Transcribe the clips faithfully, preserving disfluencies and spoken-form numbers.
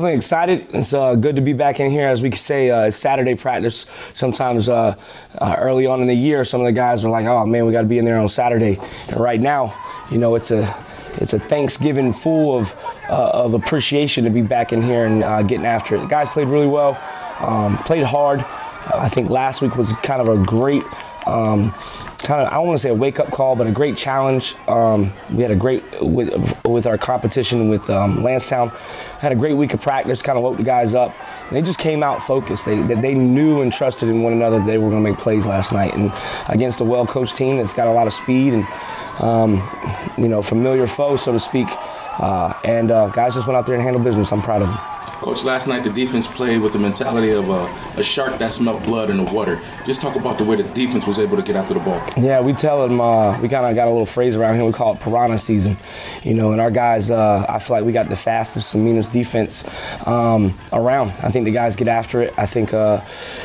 definitely excited. It's uh, good to be back in here. As we can say, uh, it's Saturday practice. Sometimes uh, uh, early on in the year, some of the guys are like, oh, man, we got to be in there on Saturday. And right now, you know, it's a it's a Thanksgiving full of, uh, of appreciation to be back in here and uh, getting after it. The guys played really well, um, played hard. Uh, I think last week was kind of a great um, kind of, I don't want to say a wake-up call, but a great challenge. Um, we had a great, with, with our competition with um, Lancetown, had a great week of practice, kind of woke the guys up. And they just came out focused. They, they knew and trusted in one another that they were going to make plays last night. And against a well-coached team that's got a lot of speed and, um, you know, familiar foe, so to speak. Uh, and uh, guys just went out there and handled business. I'm proud of them. Coach, last night the defense played with the mentality of a, a shark that smelled blood in the water. Just talk about the way the defense was able to get after the ball. Yeah, we tell them, uh, we kind of got a little phrase around here, we call it piranha season. You know, and our guys, uh, I feel like we got the fastest and meanest defense um, around. I think the guys get after it. I think uh,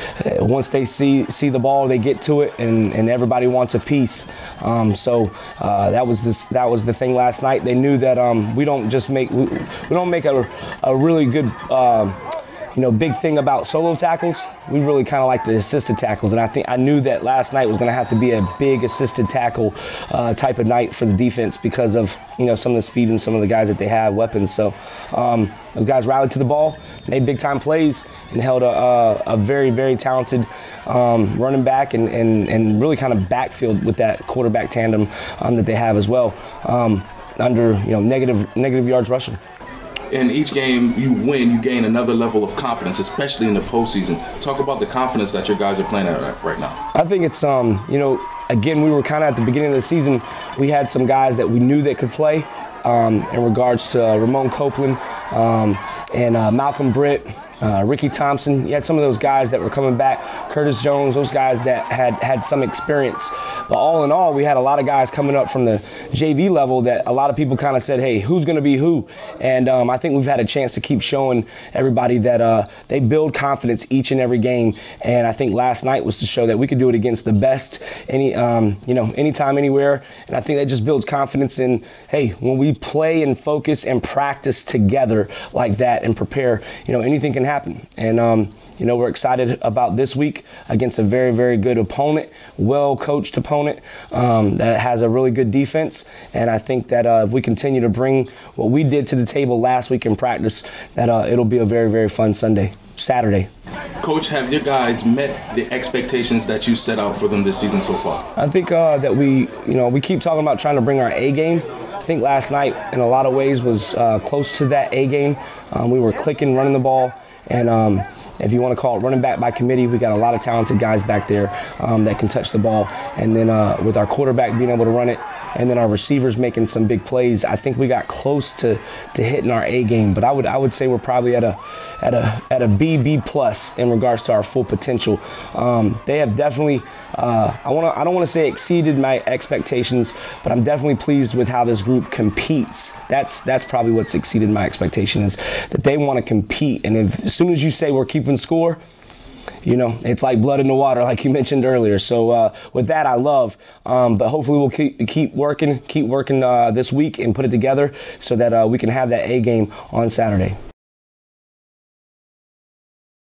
once they see see the ball, they get to it, and, and everybody wants a piece. Um, so uh, that was this, that was the thing last night. They knew that um, we don't just make, we, we don't make a, a really good Um, you know, big thing about solo tackles. We really kind of like the assisted tackles, and I think I knew that last night was going to have to be a big assisted tackle uh, type of night for the defense because of, you know, some of the speed and some of the guys that they have, weapons. So um, those guys rallied to the ball, made big time plays, and held a, a, a very, very talented um, running back and, and, and really kind of backfield with that quarterback tandem um, that they have as well, um, under, you know, negative negative yards rushing. In each game you win, you gain another level of confidence, especially in the postseason. Talk about the confidence that your guys are playing at right now. I think it's, um, you know, again, we were kind of at the beginning of the season, we had some guys that we knew that could play um, in regards to uh, Ramon Copeland um, and uh, Malcolm Britt. Uh, Ricky Thompson, you had some of those guys that were coming back, Curtis Jones, those guys that had had some experience. But all in all, we had a lot of guys coming up from the J V level that a lot of people kind of said, hey, who's going to be who? And um, I think we've had a chance to keep showing everybody that uh, they build confidence each and every game. And I think last night was to show that we could do it against the best, any, um, you know, anytime, anywhere. And I think that just builds confidence in, hey, when we play and focus and practice together like that and prepare, you know, anything can happen. And um, you know, we're excited about this week against a very, very good opponent, well-coached opponent um, that has a really good defense. And I think that uh, if we continue to bring what we did to the table last week in practice, that uh, it'll be a very, very fun Sunday, Saturday. Coach, have your guys met the expectations that you set out for them this season so far? I think uh, that we, you know, we keep talking about trying to bring our A game. I think last night, in a lot of ways, was uh, close to that A game. Um, we were clicking, running the ball. And um, if you want to call it running back by committee, we got a lot of talented guys back there um, that can touch the ball. And then uh, with our quarterback being able to run it, and then our receivers making some big plays, I think we got close to, to hitting our A game. But I would I would say we're probably at a at a at a B B plus in regards to our full potential. Um, they have definitely uh, I want to I don't want to say exceeded my expectations, but I'm definitely pleased with how this group competes. That's that's probably what's exceeded my expectation, is that they want to compete. And if as soon as you say we're keeping score, you know, it's like blood in the water, like you mentioned earlier. So uh, with that, I love. Um, but hopefully we'll keep, keep working, keep working uh, this week and put it together so that uh, we can have that A game on Saturday.